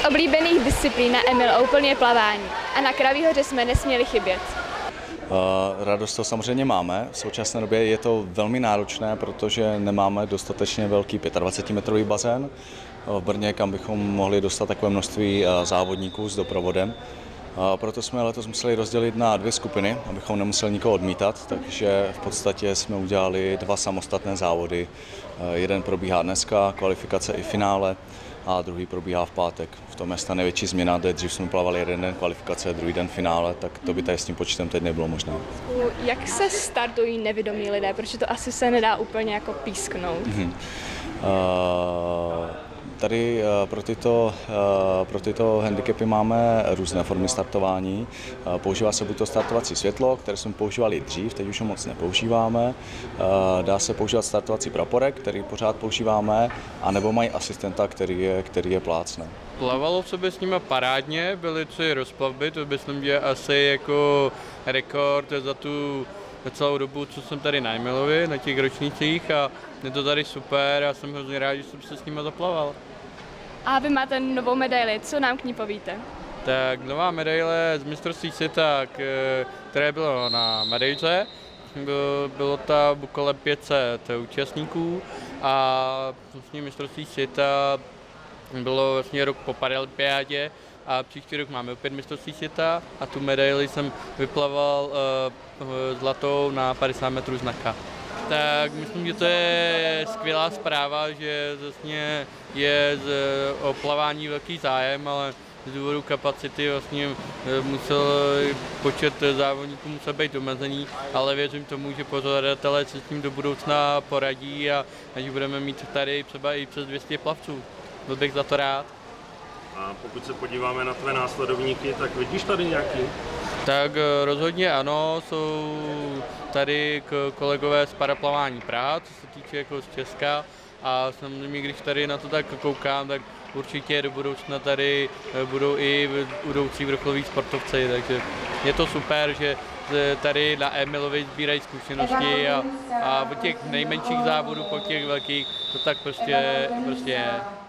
oblíbených disciplín na Emil Open je plavání a na Kraví hoře jsme nesměli chybět. Radost to samozřejmě máme. V současné době je to velmi náročné, protože nemáme dostatečně velký 25-metrový bazén v Brně, kam bychom mohli dostat takové množství závodníků s doprovodem. Proto jsme letos museli rozdělit na dvě skupiny, abychom nemuseli nikoho odmítat, takže v podstatě jsme udělali dva samostatné závody. Jeden probíhá dneska, kvalifikace i finále, a druhý probíhá v pátek. V tom je ta největší změna, dřív jsme plavali jeden den kvalifikace, druhý den finále, tak to by tady s tím počtem teď nebylo možné. Jak se startují nevědomí lidé, protože to asi se nedá úplně jako písknout? Tady pro tyto handicapy máme různé formy startování. Používá se buď to startovací světlo, které jsme používali dřív, teď už ho moc nepoužíváme. Dá se používat startovací praporek, který pořád používáme, anebo mají asistenta, který je plácne. Plavalo se s nimi parádně, byly 3 rozplavby, to myslím, že asi jako rekord za tu celou dobu, co jsem tady na Emilovi, na těch ročnících, a je to tady super a jsem hrozně rád, že jsem se s nimi zaplaval. A vy máte novou medaili, co nám k ní povíte? Tak nová medaile z mistrovství světa, které bylo na Madejře, bylo tam kolem 500 účastníků a vlastně mistrovství světa bylo vlastně rok po paralympiádě a příští rok máme opět mistrovství světa a tu medaili jsem vyplaval zlatou na 50 metrů znaka. Tak myslím, že to je skvělá zpráva, že vlastně je o plavání velký zájem, ale z důvodu kapacity vlastně počet závodníků musel být omezený, ale věřím tomu, že pořadatelé se s tím do budoucna poradí a že budeme mít tady třeba i přes 200 plavců. Byl bych za to rád. A pokud se podíváme na tvé následovníky, tak vidíš tady nějaký? Tak rozhodně ano, jsou tady kolegové z paraplavání Praha, co se týče jako z Česka, a samozřejmě, když tady na to tak koukám, tak určitě do budoucna tady budou i budoucí vrcholoví sportovci, takže je to super, že tady na Emilovi sbírají zkušenosti a od těch nejmenších závodů po těch velkých to tak prostě je.